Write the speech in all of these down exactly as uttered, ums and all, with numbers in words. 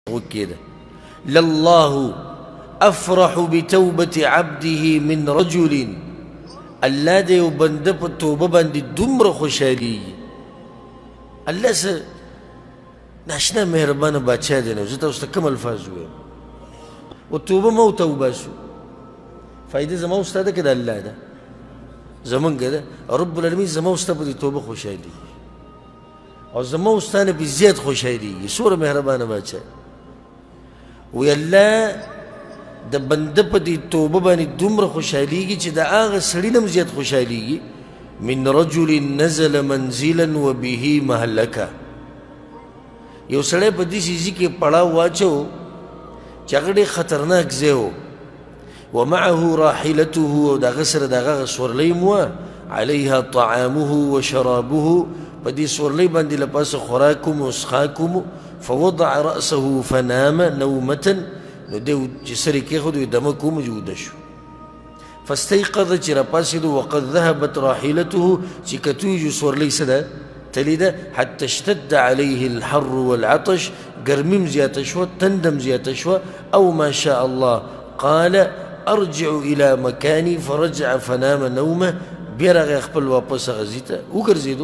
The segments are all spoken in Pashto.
وكده لله أفرح بتوبة عبده من رجل الله دې یو بنده په توبه باندې دومره خوشحالېږي. الله څه ناشنا مهربانه بادشاه دی. نو زه تاسو ته کوم الفاظ ووایم و توبه مه ورته وباسو. فایده زما او ستا ده که د الله ده؟ زمونږ ده. رب العالمین زما او ستا په دې توبه خوشحالېږي او زما او ستا نه پې زیات خوشحالېږي. څومره مهربانه بادشاه وی الله د بنده په دې توبه باندې دومره خوشحالېږي چې د هغه سړي نه هم زیات خوشحالېږي. من رجل نزل منزلا وبه مهلکه. یو سړی په دې ځای کې پړاو واچو چې هغه ډېر خطرناک ځای و. ومعه راحلته او د هغه سره د هغه سورلۍ م وه. علیها طعامه وشرابه. په دې سورلۍ باندې له پاسه خوراک و څښاک و. فوضع رأسه فنام نومة. نو دی چې سر یې کېښود وي دمه کوم چې وده شو. فاستيقظ چې راپاڅېدو وقد ذهبت راحلته چې کتویجو سورلۍ څه ده تلې ده. حتى اشتد عليه الحر والعطش. ګرمي م زیاته شوه تندم زیاته شوه. او ما شاء الله قال ارجع الى مكاني فرجع فنام نومه. بیا راغی خپل واپس هغه ځای ته وګرځېدو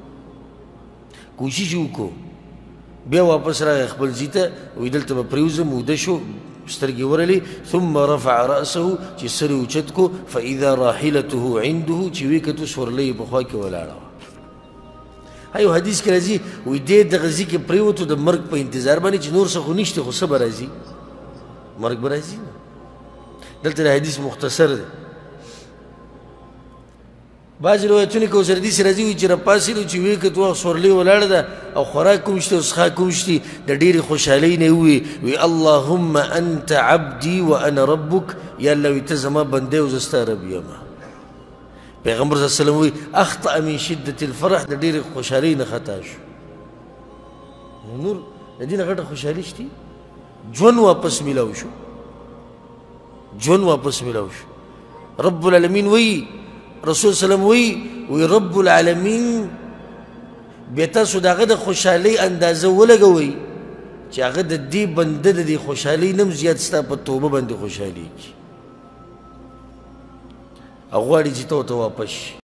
کوشش یې وکړو بیا واپس راغی خپل ځای ته وایي دلته به پرېوځم وده شو سترګې ورلې. ثم رفع رأسه چې سر یې اوچت کو فاذا راحلته عنده چې ویې کتو سورلۍ یې په خوا کې ولاړه وه. ها یو حدیث کې راځي وایي دې دغه ځای کې پرېوتو د مرګ په انتظار باندې چې نور څه خو نشته خو څه به راځي مرګ به راځي. دلته د حدیث مختصر دی. بعضې روایتونه کې ورسره داسې راځي وایي چې راپاڅېدو چې ویې کتو هغه سورلۍ ولاړه ده او خوراک کوم شته او څښاک کوم شته. د ډېرې خوشحالۍ نه یې ووایي وی اللهم انت عبدي وانا ربک. یا الله وایي ته زما بنده او زه ستا رب یم. پیغمبر صلی الله علیه وسلم وایي اخطأ من شدة الفرح. د ډېرې خوشحالۍ نه خطا شو. نور د دې نه غټه خوشحالي شته؟ ژوند واپس میلاو شو. ژوند واپس میلاو شو. رب العالمین وایي رسول صلی الله علیه وسلم وایي وی رب العالمین بیا تاسو د هغه د خوشحالۍ اندازه ولګوئ چې هغه د دې بنده د دې خوشحالۍ نه هم زیات ستا په توبه باندې خوشحالېږي او غواړي چې ته ورته واپس شي.